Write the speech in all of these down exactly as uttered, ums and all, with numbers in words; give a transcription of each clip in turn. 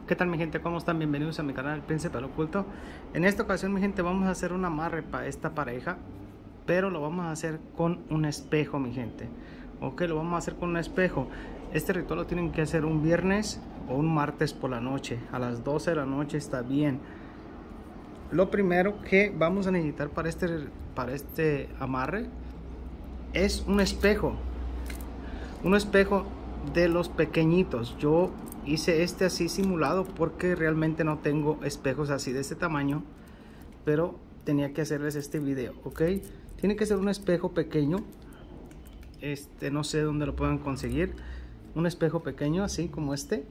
¿Qué tal mi gente? ¿Cómo están? Bienvenidos a mi canal El Príncipe del Oculto. En esta ocasión mi gente vamos a hacer un amarre para esta pareja, pero lo vamos a hacer con un espejo mi gente. Ok, lo vamos a hacer con un espejo. Este ritual lo tienen que hacer un viernes o un martes por la noche. A las doce de la noche está bien. Lo primero que vamos a necesitar para este, para este amarre es un espejo. Un espejo de los pequeñitos. Yo hice este así simulado porque realmente no tengo espejos así de este tamaño, pero tenía que hacerles este video. Ok, tiene que ser un espejo pequeño. Este no sé dónde lo puedan conseguir. Un espejo pequeño así como este.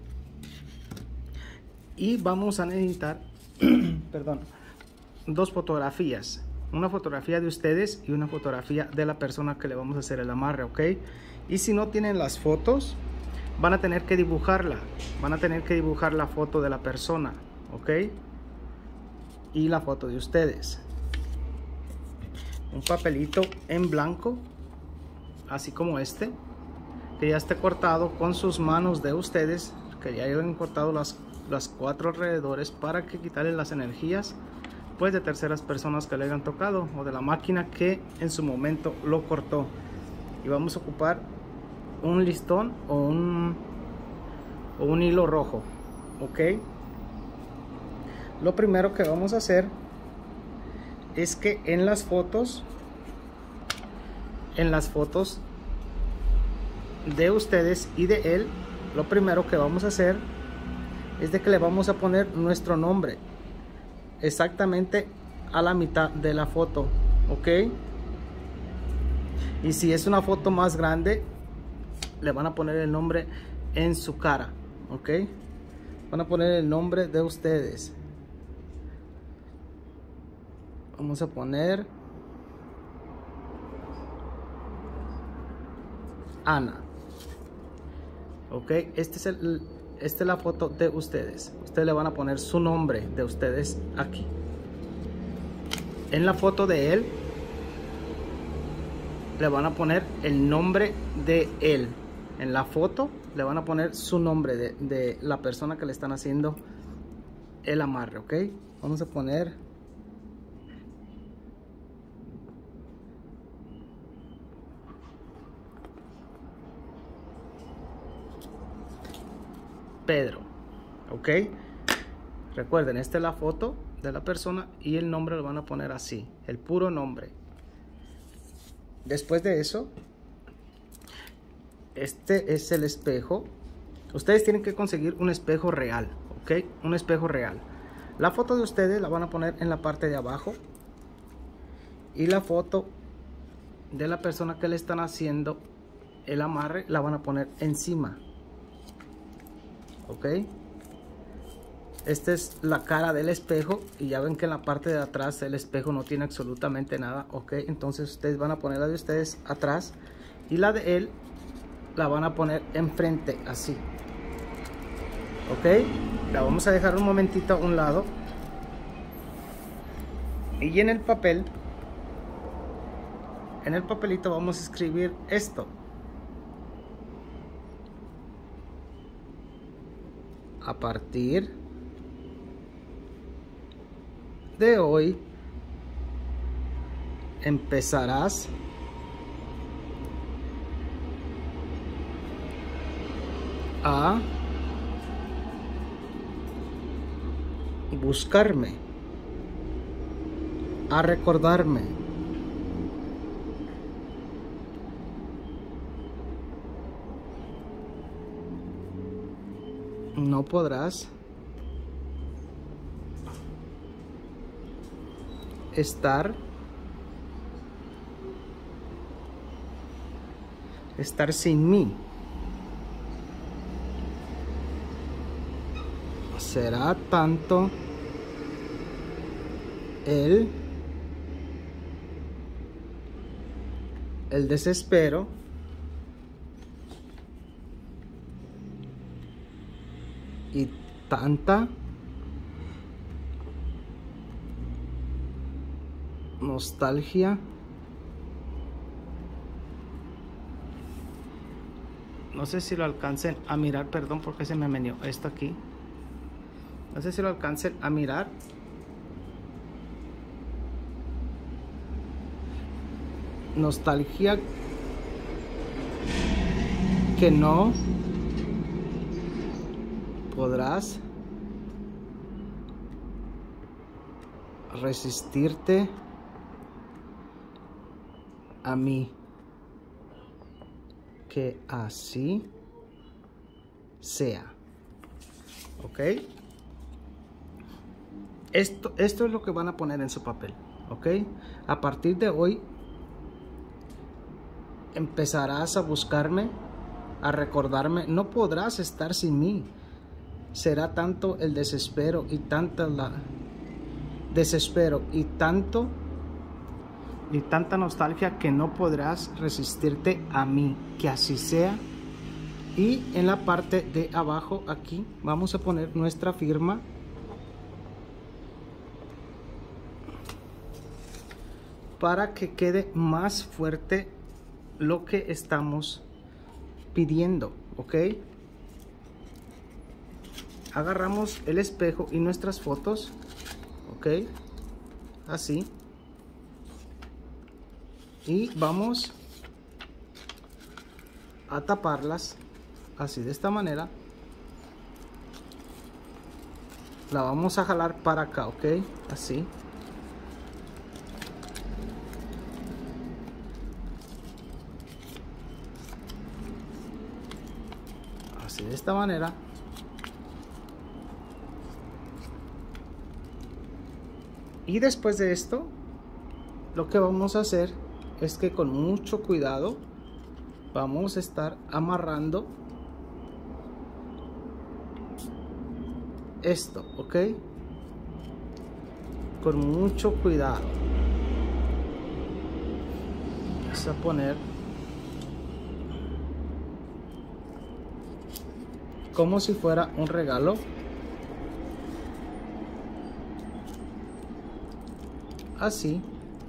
Y vamos a necesitar perdón, dos fotografías. Una fotografía de ustedes y una fotografía de la persona que le vamos a hacer el amarre. Ok, y si no tienen las fotos, van a tener que dibujarla. Van a tener que dibujar la foto de la persona. Ok, y la foto de ustedes. Un papelito en blanco, así como este, que ya esté cortado con sus manos de ustedes, que ya hayan cortado las, las cuatro alrededores para que quitarle las energías pues de terceras personas que le hayan tocado o de la máquina que en su momento lo cortó. Y vamos a ocupar un listón o un, o un hilo rojo. Ok, lo primero que vamos a hacer es que en las fotos en las fotos de ustedes y de él, lo primero que vamos a hacer es de que le vamos a poner nuestro nombre exactamente a la mitad de la foto. Ok, y si es una foto más grande, le van a poner el nombre en su cara. Ok, van a poner el nombre de ustedes. Vamos a poner Ana. Ok, este es el esta es la foto de ustedes. Ustedes le van a poner su nombre de ustedes aquí. En la foto de él le van a poner el nombre de él. En la foto le van a poner su nombre de, de la persona que le están haciendo el amarre. Ok, vamos a poner Pedro. Ok, recuerden, esta es la foto de la persona y el nombre lo van a poner así, el puro nombre. Después de eso, este es el espejo. Ustedes tienen que conseguir un espejo real. Ok, un espejo real. La foto de ustedes la van a poner en la parte de abajo y la foto de la persona que le están haciendo el amarre la van a poner encima. Ok, esta es la cara del espejo y ya ven que en la parte de atrás el espejo no tiene absolutamente nada. Ok, entonces ustedes van a poner la de ustedes atrás y la de él la van a poner enfrente así. Ok, la vamos a dejar un momentito a un lado y en el papel en el papelito vamos a escribir esto: a partir de hoy empezarás a buscarme, a recordarme. No podrás estar estar sin mí. Será tanto el el desespero y tanta nostalgia No sé si lo alcancen a mirar, perdón porque se me metió esto aquí. No sé si lo alcancen a mirar. Nostalgia que no podrás resistirte a mí, que así sea. Ok, esto, esto es lo que van a poner en su papel. Ok, a partir de hoy empezarás a buscarme, a recordarme. No podrás estar sin mí. Será tanto el desespero y tanta la desespero y tanto y tanta nostalgia que no podrás resistirte a mí, que así sea. Y en la parte de abajo aquí vamos a poner nuestra firma. Para que quede más fuerte lo que estamos pidiendo. Ok, agarramos el espejo y nuestras fotos. Ok, así, y vamos a taparlas así, de esta manera. La vamos a jalar para acá. Ok, así. Así, de esta manera. Y después de esto, lo que vamos a hacer es que con mucho cuidado vamos a estar amarrando esto. Ok, con mucho cuidado. Vamos a poner como si fuera un regalo. Así.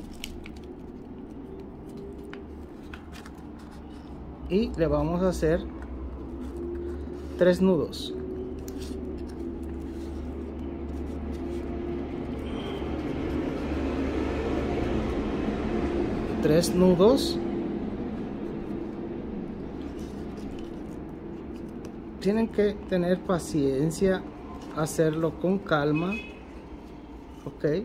Y le vamos a hacer tres nudos. Tres nudos. Tienen que tener paciencia, hacerlo con calma. Ok,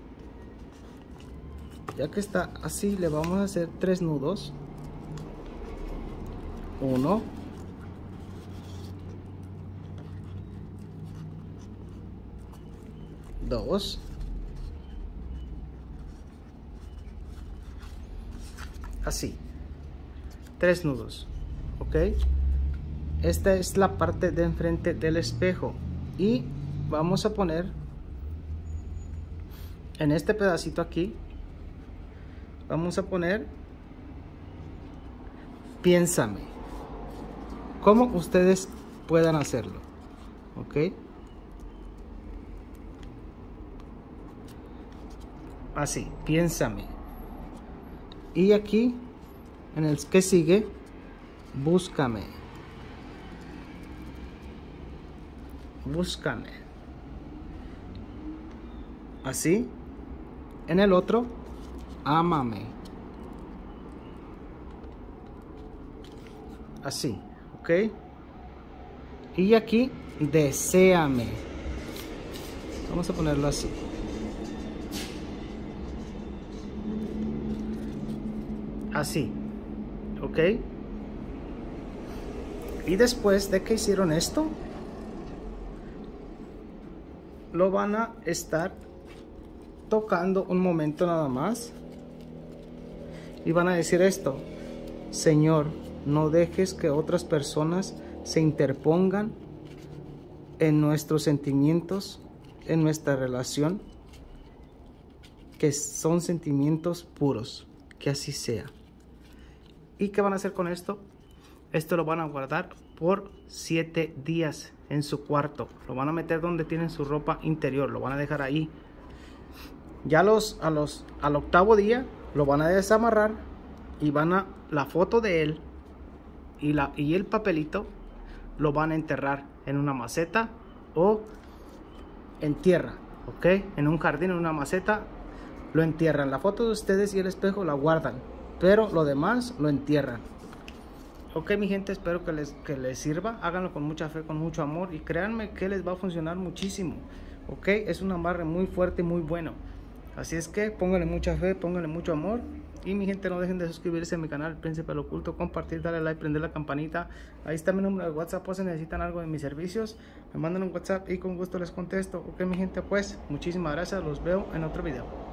ya que está así, le vamos a hacer tres nudos. Uno, dos, así, tres nudos. Ok, esta es la parte de enfrente del espejo y vamos a poner en este pedacito aquí, vamos a poner piénsame, como ustedes puedan hacerlo. Ok, así, piénsame. Y aquí en el que sigue, búscame, búscame. Así. En el otro, ámame. Así. Ok, y aquí deséame. Vamos a ponerlo así. Así. Ok, y después de que hicieron esto, lo van a estar tocando un momento nada más y van a decir esto: Señor, no dejes que otras personas se interpongan en nuestros sentimientos, en nuestra relación, que son sentimientos puros, que así sea. ¿Y qué van a hacer con esto? Esto lo van a guardar por siete días en su cuarto. Lo van a meter donde tienen su ropa interior, lo van a dejar ahí. Ya los, a los, al octavo día lo van a desamarrar y van a, la foto de él y, la, y el papelito lo van a enterrar en una maceta o en tierra, ok, en un jardín, en una maceta, lo entierran. La foto de ustedes y el espejo la guardan, pero lo demás lo entierran. Ok, mi gente, espero que les, que les sirva. Háganlo con mucha fe, con mucho amor, y créanme que les va a funcionar muchísimo. Ok, es un amarre muy fuerte y muy bueno. Así es que pónganle mucha fe, pónganle mucho amor. Y mi gente, no dejen de suscribirse a mi canal Príncipe del Oculto, compartir, darle like, prender la campanita. Ahí está mi número de WhatsApp, pues si necesitan algo de mis servicios, me mandan un WhatsApp y con gusto les contesto. Ok, mi gente, pues muchísimas gracias, los veo en otro video.